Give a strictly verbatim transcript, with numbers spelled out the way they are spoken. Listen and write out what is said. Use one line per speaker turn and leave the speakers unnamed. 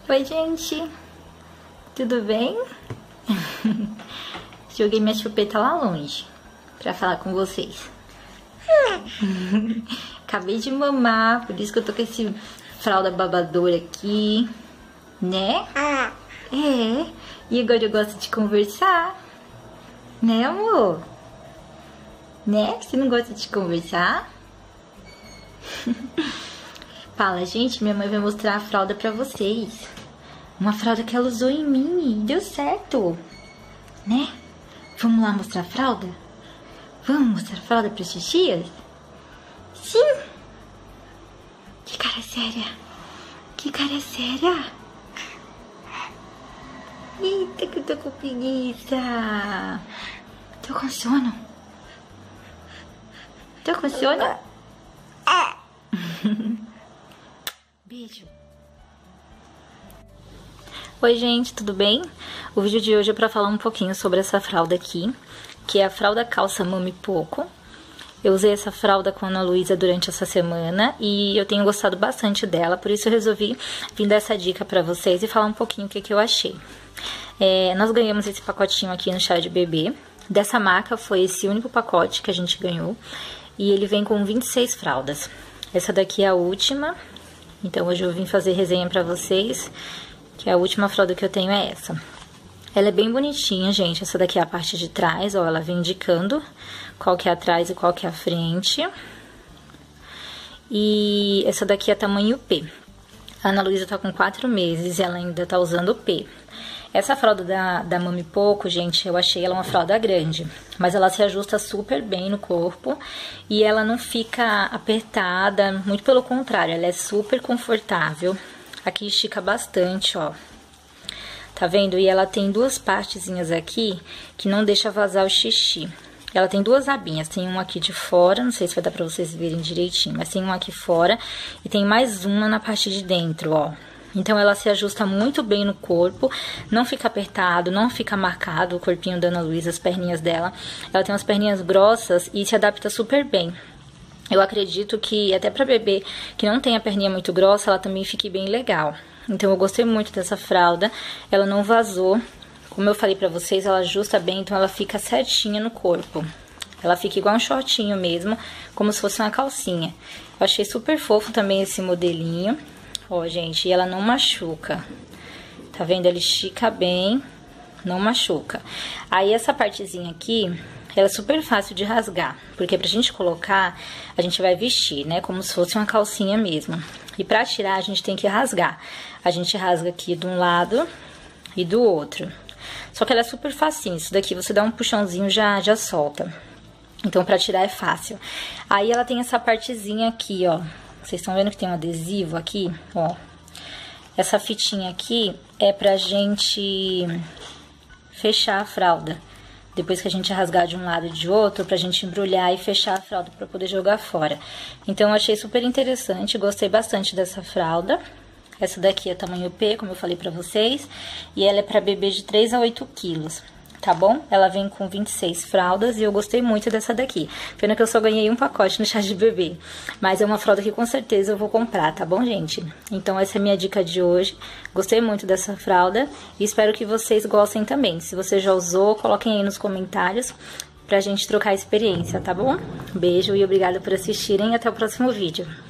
Oi, gente. Tudo bem? Joguei minha chupeta lá longe pra falar com vocês. Acabei de mamar, por isso que eu tô com esse fralda babadora aqui, né? É. E agora eu gosto de conversar. Né, amor? Né? Você não gosta de conversar? Fala, gente, minha mãe vai mostrar a fralda pra vocês. Uma fralda que ela usou em mim e deu certo, né? Vamos lá mostrar a fralda? Vamos mostrar a fralda para as tias? Sim! Que cara séria! Que cara séria! Eita, que eu tô com preguiça! Tô com sono? Tô com sono? Beijo! Oi, gente, tudo bem? O vídeo de hoje é para falar um pouquinho sobre essa fralda aqui, que é a fralda calça Mami Poco. Eu usei essa fralda com a Ana Luísa durante essa semana e eu tenho gostado bastante dela, por isso eu resolvi vir dar essa dica para vocês e falar um pouquinho o que, que eu achei. É, nós ganhamos esse pacotinho aqui no Chá de Bebê. Dessa marca foi esse único pacote que a gente ganhou e ele vem com vinte e seis fraldas. Essa daqui é a última, então hoje eu vim fazer resenha para vocês. Que a última fralda que eu tenho é essa. Ela é bem bonitinha, gente. Essa daqui é a parte de trás, ó. Ela vem indicando qual que é atrás e qual que é a frente. E essa daqui é tamanho P. A Ana Luísa tá com quatro meses e ela ainda tá usando o P. Essa fralda da, da Mami Poco, gente, eu achei ela uma fralda grande. Mas ela se ajusta super bem no corpo. E ela não fica apertada, muito pelo contrário. Ela é super confortável. Aqui estica bastante, ó. Tá vendo? E ela tem duas partezinhas aqui que não deixa vazar o xixi. Ela tem duas abinhas. Tem uma aqui de fora, não sei se vai dar pra vocês verem direitinho, mas tem uma aqui fora e tem mais uma na parte de dentro, ó. Então ela se ajusta muito bem no corpo, não fica apertado, não fica marcado o corpinho da Ana Luísa, as perninhas dela. Ela tem umas perninhas grossas e se adapta super bem. Eu acredito que até pra bebê que não tem a perninha muito grossa, ela também fique bem legal. Então eu gostei muito dessa fralda, ela não vazou. Como eu falei pra vocês, ela ajusta bem, então ela fica certinha no corpo. Ela fica igual um shortinho mesmo, como se fosse uma calcinha. Eu achei super fofo também esse modelinho. Ó, gente, e ela não machuca. Tá vendo? Ela estica bem, não machuca. Aí essa partezinha aqui... ela é super fácil de rasgar, porque pra gente colocar, a gente vai vestir, né? Como se fosse uma calcinha mesmo. E pra tirar, a gente tem que rasgar. A gente rasga aqui de um lado e do outro. Só que ela é super facinho. Isso daqui, você dá um puxãozinho, já, já solta. Então, pra tirar é fácil. Aí, ela tem essa partezinha aqui, ó. Vocês estão vendo que tem um adesivo aqui, ó. Essa fitinha aqui é pra gente fechar a fralda. Depois que a gente rasgar de um lado e de outro, pra gente embrulhar e fechar a fralda pra poder jogar fora. Então, eu achei super interessante, gostei bastante dessa fralda. Essa daqui é tamanho P, como eu falei pra vocês. E ela é pra bebê de três a oito quilos, tá bom? Ela vem com vinte e seis fraldas e eu gostei muito dessa daqui. Pena que eu só ganhei um pacote no Chá de Bebê. Mas é uma fralda que com certeza eu vou comprar, tá bom, gente? Então essa é a minha dica de hoje. Gostei muito dessa fralda e espero que vocês gostem também. Se você já usou, coloquem aí nos comentários pra gente trocar experiência, tá bom? Beijo e obrigada por assistirem e até o próximo vídeo.